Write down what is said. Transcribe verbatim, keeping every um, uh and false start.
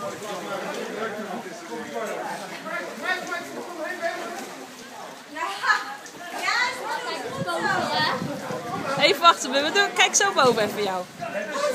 Even wachten, we doen, kijk zo boven even jou.